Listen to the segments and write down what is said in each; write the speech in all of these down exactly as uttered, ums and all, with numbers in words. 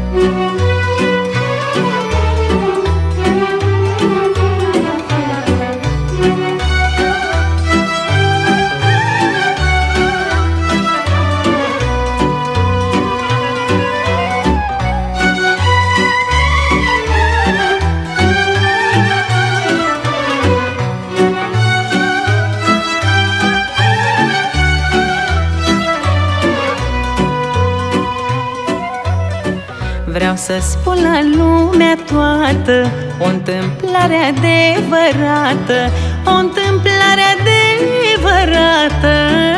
Vreau să spun la lumea toată o întâmplare adevărată, o întâmplare adevărată,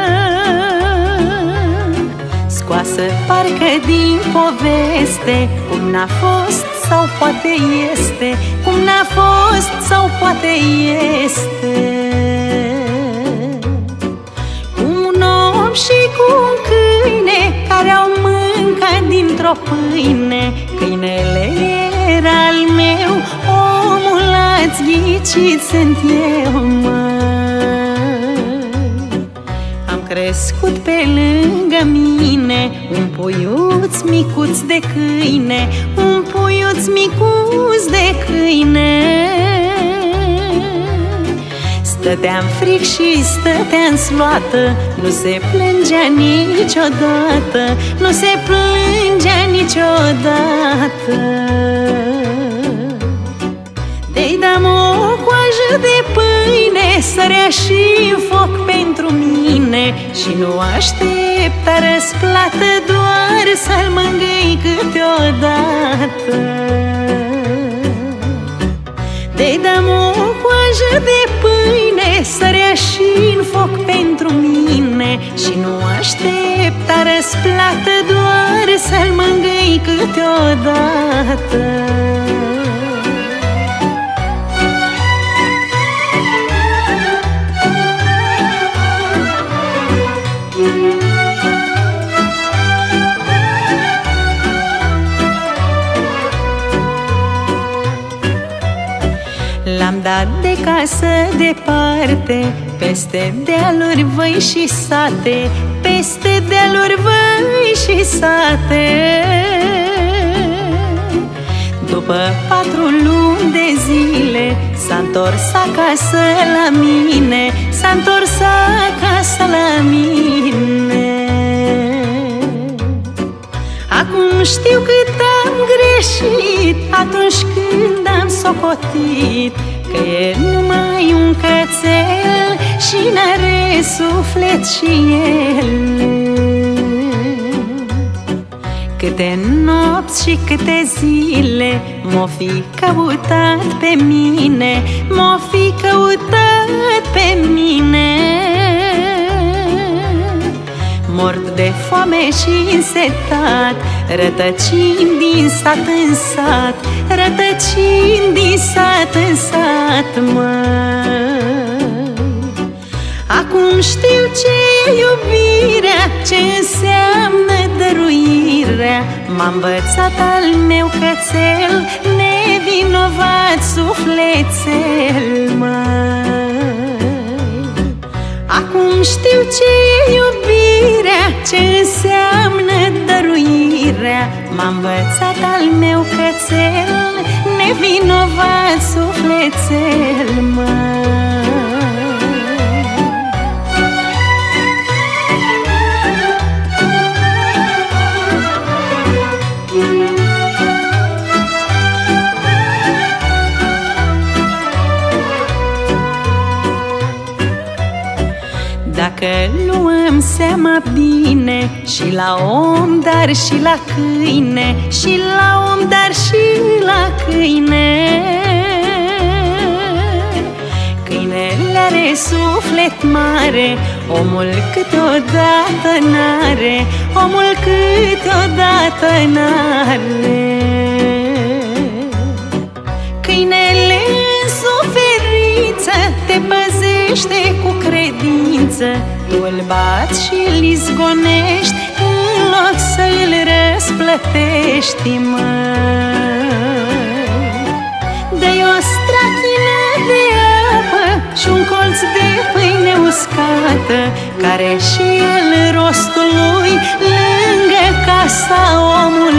scoasă parcă din poveste, cum n-a fost sau poate este, cum n-a fost sau poate este. Cu un om și cu un câine care au mâncat dintr-o pâine. Câinele era al meu, omul ați ghicit sunt eu, măi. Am crescut pe lângă mine un puiuț micuț de câine, un puiuț micuț de câine. Stăteam fric și stăteam sloată, nu se plângea niciodată, nu se plângea niciodată. De-i dam o coajă de pâine, sărea și foc pentru mine și nu aștepta răsplată, doar să-l mângâi câteodată. De-i dam o coajă de pâine, sărea și-n foc pentru mine și nu aștepta răsplată, doar să-l mângâi câteodată. L-am dat de casă departe, peste dealuri, văi și sate, peste dealuri, văi și sate. După patru luni de zile s-a întors acasă la mine, s-a întors acasă la mine. Acum știu cât am greșit atunci când am socotit că e numai un cățel și n-are suflet și el. Câte nopți și câte zile m-o fi căutat pe mine, m-o fi căutat pe mine. Mort de foame și însetat, rătăcind din sat în sat, rătăcind din sat în sat, măi. Acum știu ce-i iubirea, ce înseamnă dăruirea. M-a învățat al meu cățel, nevinovat sufletel, măi. Acum știu ce-i iubirea, ce înseamnă dăruirea. M-a învățat al meu cățel, nevinovat sufletel, măi. Dacă luăm seama bine și la om, dar și la câine, și la om, dar și la câine. Câinele are suflet mare, omul câteodată n-are, omul câteodată n-are. Câinele în suferință te păzește cu credință, tu îl bați și îl izgonești în loc să îl răsplătești, măi. Dă-i o strachină de apă și un colț de pâine uscată, care și el rostul lui lângă casa omului